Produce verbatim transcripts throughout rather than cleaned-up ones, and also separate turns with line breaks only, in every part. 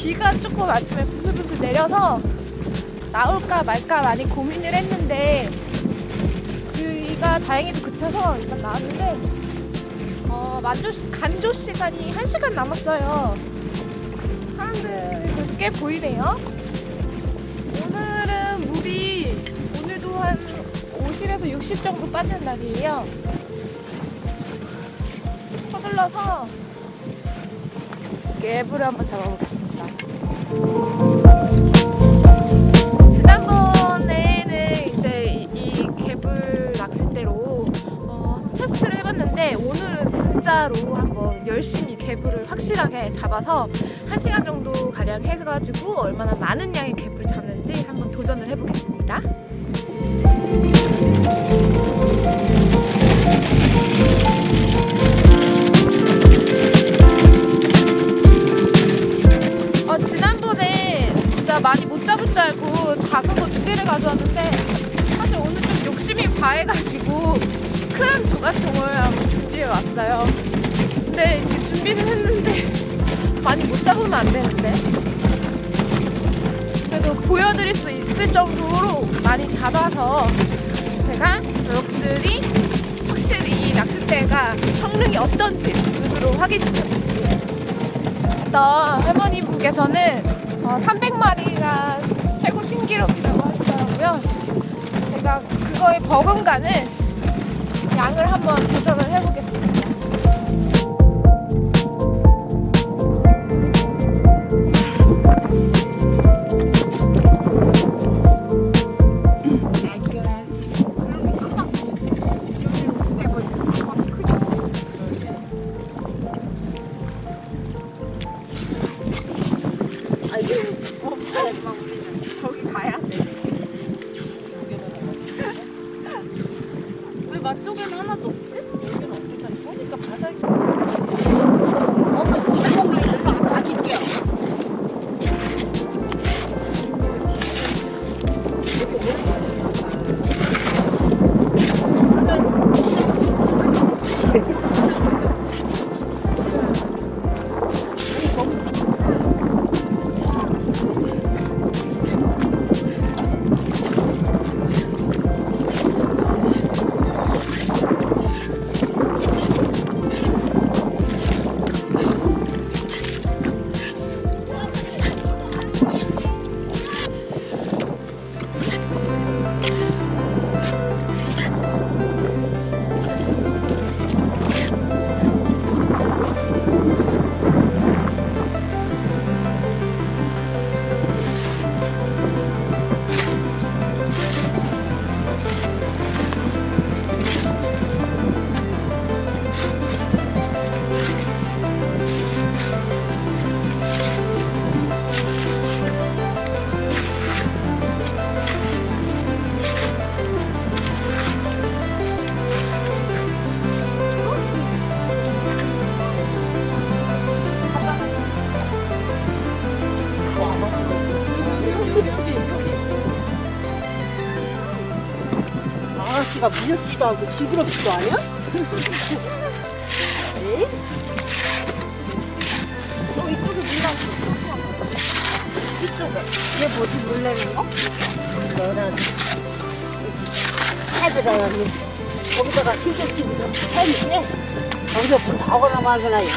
비가 조금 아침에 부슬부슬 내려서 나올까 말까 많이 고민을 했는데 비가 다행히도 그쳐서 일단 나왔는데 어, 만조, 간조 시간이 한 시간 남았어요. 사람들 꽤 보이네요. 오늘은 물이 오늘도 한 오십에서 육십 정도 빠지는 날이에요. 서둘러서 개불을 한번 잡아보겠습니다. 지난번에는 이제 이, 이 개불 낚싯대로 어, 테스트를 해봤는데 오늘은 진짜로 한번 열심히 개불을 확실하게 잡아서 한 시간 정도 가량 해가지고 얼마나 많은 양의 개불을 잡는지 한번 도전을 해보겠습니다. 어, 지난번에 진짜 많이 못 잡을 줄 알고 작은 거 두 개를 가져왔는데 사실 오늘 좀 욕심이 과해가지고 큰 조각통을 한번 준비해 왔어요. 근데 이렇게 준비는 했는데 많이 못 잡으면 안 되는데 그래도 보여드릴 수 있을 정도로 많이 잡아서 제가 여러분들이 확실히 이 낚싯대가 성능이 어떤지 눈으로 확인시켜드릴게요. 어떤 할머니 분께서는 어, 삼백 마리가 최고 신기록이라고 하시더라고요. 제가 그거에 버금가는 양을 한번 도전을 해보겠습니다. 저기 가야 돼. 왜 맛쪽에는 하나도 없지? 여기는 없잖아. 그러니까 바닥이. 어머, 지금 일로 가질게요. 아저씨가 무섭지도 않고 징그럽지도 않냐? 네? 어, 이쪽에 물 나왔어. 이쪽에. 이게 뭐지, 물 내는 거? 너는 해드라가 거기다가 신경 쓰면서 해는데 거기서 물 나오거나 말거나 해.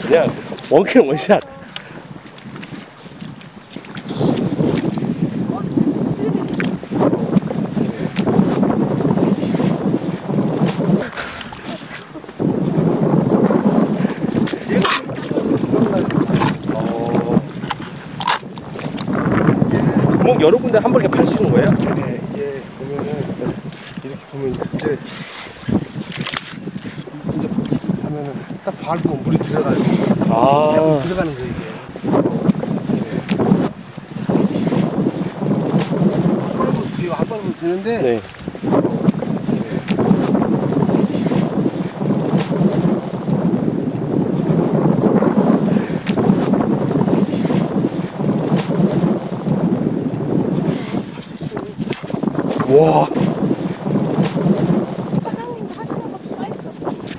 그냥 원캔 원샷. 구멍 여러 군데 한 번에 파시는 거예요?
네, 이게 보면은 이렇게 보면 이제 이제 하면은 딱 밟으면 물이 들어가요.
아,
들어가는 거예요 이게. 뒤에 한 밟으면 되는데.
네. 와.
사장님 하시는 것도 사이트가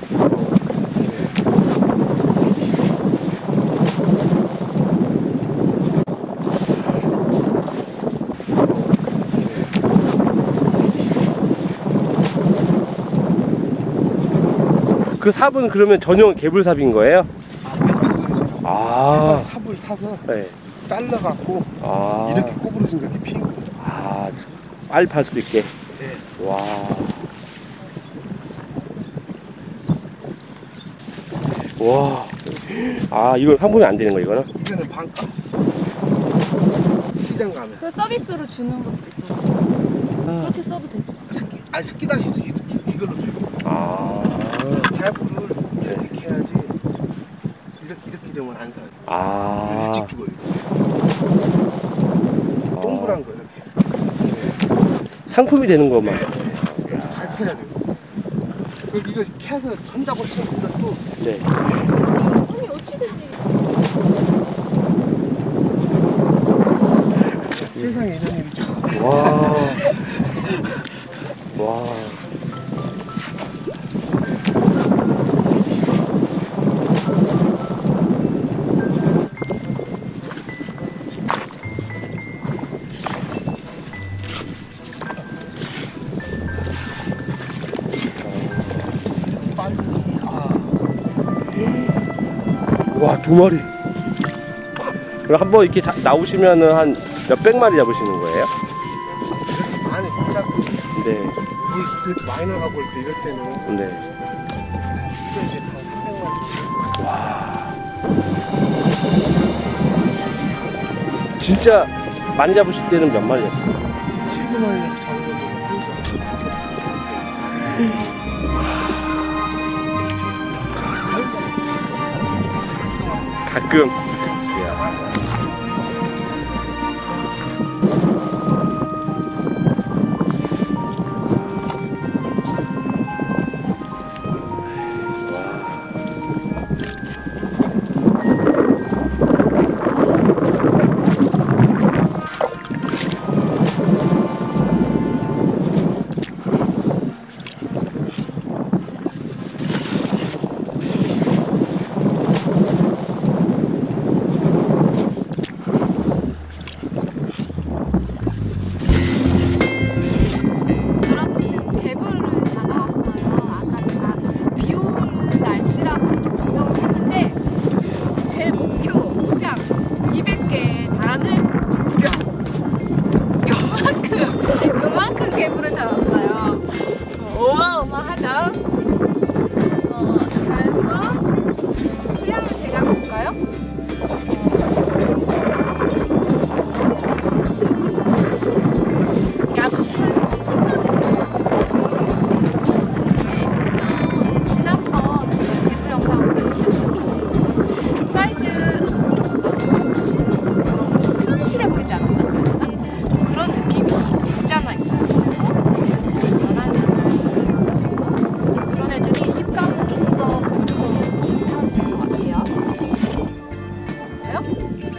그 삽은 그러면 전용 개불삽인 거예요?
아,
아.
삽을 사서
네.
잘라갖고
아.
이렇게 꼬부러진 거 이렇게 피는 거예요.
아, 빨리 팔 수 있게.
네.
와. 와. 아, 이거 상품이 안 되는 거, 이거는?
이거는 반값. 시장 가면.
그 서비스로 주는 것도 있잖아. 그렇게 써도 되지.
스키, 아니 스키다시도 이, 이- 이걸로 들고.
아.
샤프를 이렇게 해야지. 이렇게 이렇게 되면 안 사요.
아.
일찍 죽어요. 동그란 거 이렇게.
상품이 되는 것만.
잘 캐야 돼요. 그리고 이거 캐서 한다고 치면 이것도
네.
아니 어찌됐니?
세상에 이런 일이 좀.
와. 와. 와, 두 마리. 그럼 한번 이렇게 자, 나오시면은 한 몇백 마리 잡으시는 거예요?
이렇게 많이 못 잡고
네.
물 이렇게 많이 나가고 올 때 이럴 때는
네.
이거 이제 한 삼백 마리.
와. 진짜 많이 잡으실 때는 몇 마리 잡으세요?
칠백 마리 잡으면
가끔.
여러분 지금 개불을 잡아왔어요. 아까 제가 비 오는 날씨라서 좀 걱정을 했는데 제 목표 수량 이백 개에 달하는 무려 요만큼 요만큼 개불을 잡았어요. 어마어마하죠? 어, 그래서 수량을 제가 볼까요? 지난번 제가 개불 영상 올렸을 때 사이즈 튼실해 보이지 않았나 그랬나? 좀 그런 느낌이 없지 않아 있어요. 그리고 연하지 않아요. 그리고 이런 애들이 식감은 좀 더 부드러운 편인 것 같아요. 그래요?